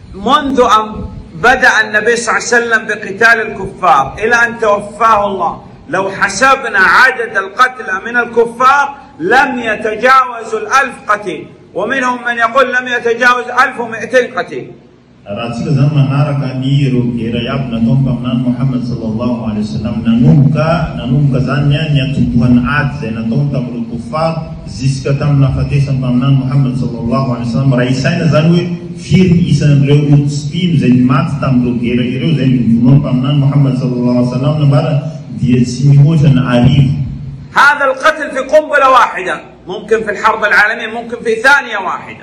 منذ أن بدأ النبي صلى الله عليه وسلم بقتال الكفار إلى أن توفاه الله، لو حسبنا عدد القتلى من الكفار لم يتجاوزوا 1000 قتيل، ومنهم من يقول لم يتجاوز 1200 قتيل. Ratsika zany manaraka ny ireo gera iaby nataony mpaminany Muhammad sallallahu alaihi wasallam nanomboka zany ny atombohan'ny ady zay nataony tamin'ireo kuffar ziska tamin'ny nahafatesan'ny mpaminany Muhammad sallallahu alaihi wasallam. Raha isaina zany hoe firy ny isan'ireo olo-tsipimo zay nimaty tamin'ireo gera ireo zay nivonoan'ny mpaminany Muhammad sallallahu alaihi wasallam nambara dia tsy mihoatra ny arivo. هذا القتل في قنبلة واحدة، ممكن في الحرب العالمية، ممكن في ثانية واحدة.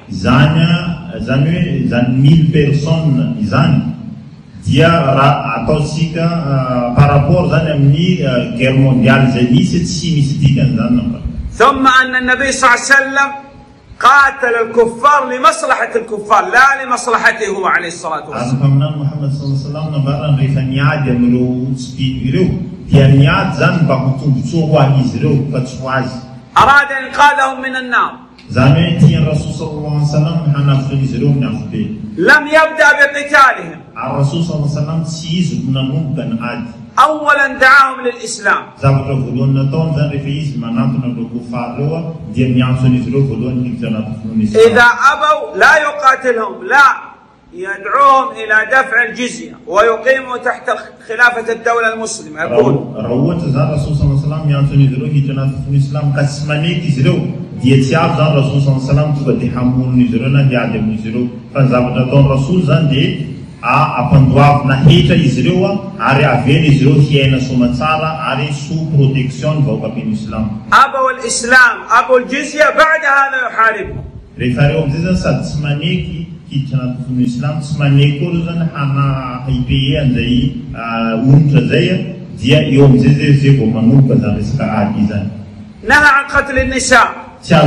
Zany 1000 personnes izany dia ataosika par rapport zany amin'ny guerre mondiale zay nisy tsy misy dikany zany namba. ثم أن النبي صلى الله عليه وسلم قاتل الكفار لمصلحة الكفار لا لمصلحته هو عليه الصلاة والسلام. Muhammad sallallahu alaihi wasallam nambara rehefa niady amin'ireo tsipimo ireo dia niady zany mba ho tombotsoa ho azy ireo fa tsy ho azy. أراد إنقاذهم من النار. زمان تي الرسول صلى الله عليه وسلم حنفذ زروم نفذ. لم يبدأ بقتالهم. الرسول صلى الله عليه وسلم تيز من ممكن عاد. أولا دعاهم للإسلام. زابط فلون نتون زان رفيز مناطنا بالكفار لوا ديم يعصون زرو فلون نكتنا فلون. إذا أبوا لا يقاتلهم، لا يدعوهم إلى دفع الجزية ويقيموا تحت خلافة الدولة المسلمة. يقول روت زان الرسول صلى الله عليه وسلم يعصون زرو هجنا في الإسلام كسمانيك زرو. dia tiap zan Rasul sallallahu alaihi wasallam juga dihamun ni zero na dia ada ni zero kan zabda don Rasul zan de apandoav na hita izrewa ari aveli zero hiena somatsara ari su protection va kapin Islam. Aba wal Islam aba al jizya ba'da hada yuharib. Refere zan satsmaneki kitna fun Islam tsmaneko zan hana hibe andai untra zaya dia yom zeze go manuka zan ska adizan. نهى عن قتل النساء.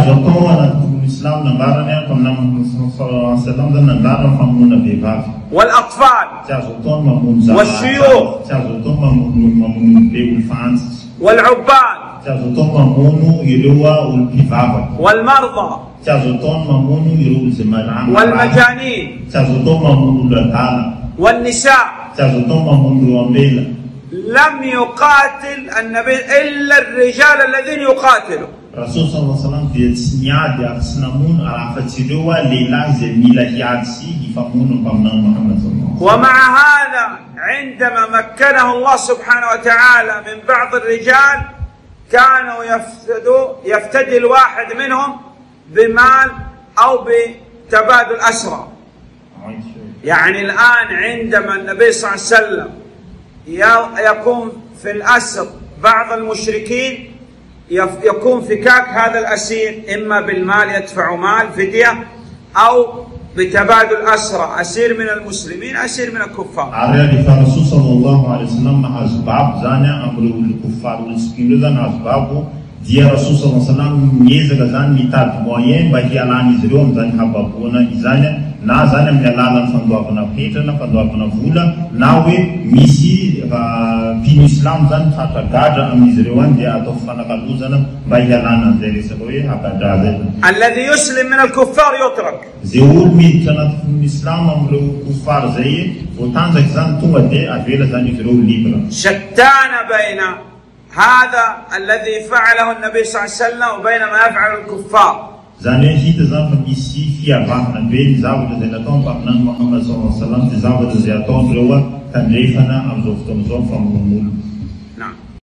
والأطفال والشيوخ والعباد والمرضى والمجانين والنساء. لم يقاتل النبي إلا الرجال الذين يقاتلوا. الرسول صلى الله عليه وسلم بيتسنياد يقسنمون عفتلوا للازم ميلاهياتسي يفهمون بمن محمد صلى الله عليه وسلم. ومع هذا عندما مكنه الله سبحانه وتعالى من بعض الرجال كانوا يفتدي الواحد منهم بمال أو بتبادل أسرى. يعني الآن عندما النبي صلى الله عليه وسلم يكون في الأسر بعض المشركين يكون فكاك هذا الأسير إما بالمال يدفع مال فدية أو بتبادل أسرى، أسير من المسلمين أسير من الكفار. على الرسول صلى الله عليه وسلم مع أسباب زانية أمر الكفار والسكين زان أسبابه دي الرسول صلى الله عليه وسلم يزغ زان ميتات موين باقي على نزلهم زان حبابونا إزانية na zany amin'ny alalany fandoavana petrana fandoavana vola na hoe misy mpino islam zany fatragadra amin'izy ireo any dia atao fanakalozana mba hialana an'izay resaka hoe hagadra zay. الذي يسلم من الكفار يترك. Zay olo miditra anaty islam amin'ireo kuffar zay voatanjaky zany tonga dia avela zany izy ireo libra. شتان بين هذا الذي فعله النبي صلى الله عليه وسلم وبين ما يفعل الكفار. Zany hita zany fa misy fiavahana be ny zavatra zay nataony mpaminany Muhammad sallallahu alaihi wasallam dia zavatra zay ataon'ireo tandrefana amin'izao fotoana izao famonoan'olo.